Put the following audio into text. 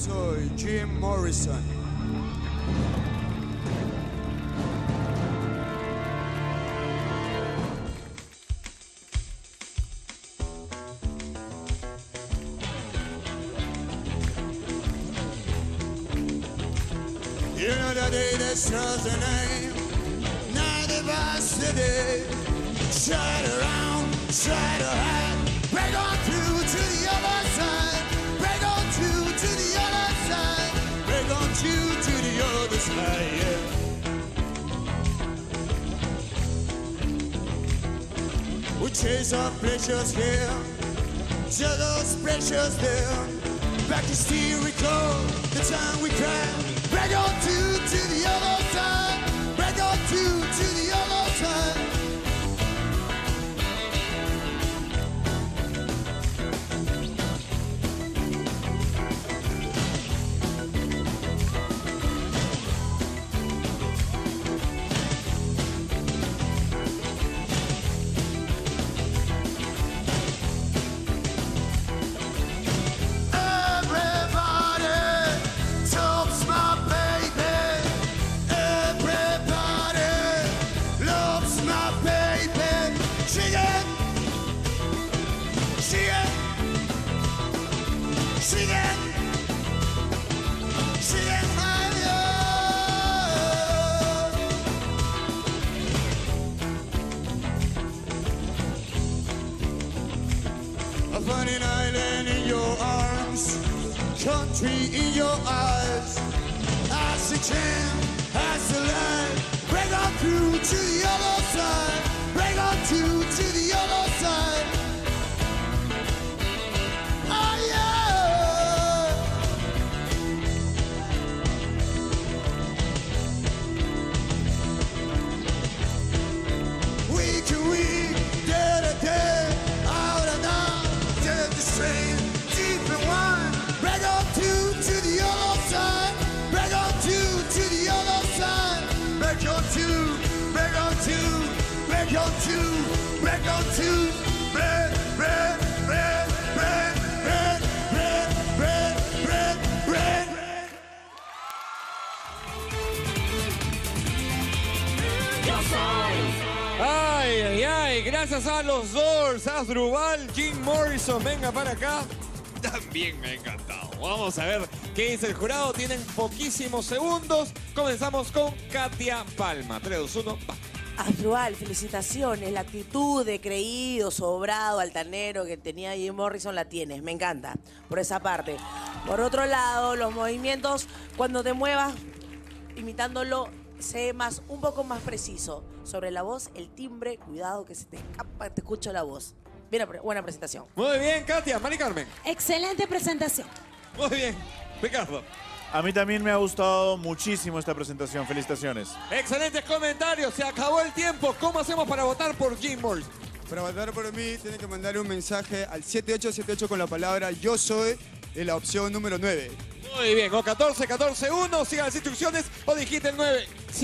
soy Jim Morrison. You know the day that starts the name, now the varsity. Straight around, straight ahead, break on through to the other side, break on through to the other side, break on through to the other side, yeah. We chase our pleasures here, jealous pleasures there, back to still recall the time we cried, break on through to the other side, break on through to the other side. A funny island in your arms, country in your eyes. As the jam, as the line, break on through to the other side, break on through to the other side. Oh yeah. Week to week, day to day, out and out, dead to strain, deep in wine. Break on through to the other side, break on through to the other side, break on through, break on through, break on through, break on through, break, break, break, break, break, break, break, break, break. Ay, ay, ay, gracias a los Doors, Asdrubal, Jim Morrison, venga para acá. También me ha encantado. Vamos a ver qué dice el jurado. Tienen poquísimos segundos. Comenzamos con Katia Palma. 3, 2, 1, va. Asdrubal, felicitaciones. La actitud de creído, sobrado, altanero que tenía Jim Morrison la tienes. Me encanta por esa parte. Por otro lado, los movimientos, cuando te muevas imitándolo, sé más, un poco más preciso. Sobre la voz, el timbre, cuidado que se te escapa, te escucho la voz. Bien, buena presentación. Muy bien, Katia. Mari Carmen. Excelente presentación. Muy bien, Ricardo. A mí también me ha gustado muchísimo esta presentación. Felicitaciones. Excelentes comentarios. Se acabó el tiempo. ¿Cómo hacemos para votar por Jim Morrison? Para votar por mí, tienen que mandar un mensaje al 7878 con la palabra yo soy en la opción número 9. Muy bien, o 14, 14, 1. Sigan las instrucciones o digite el 9.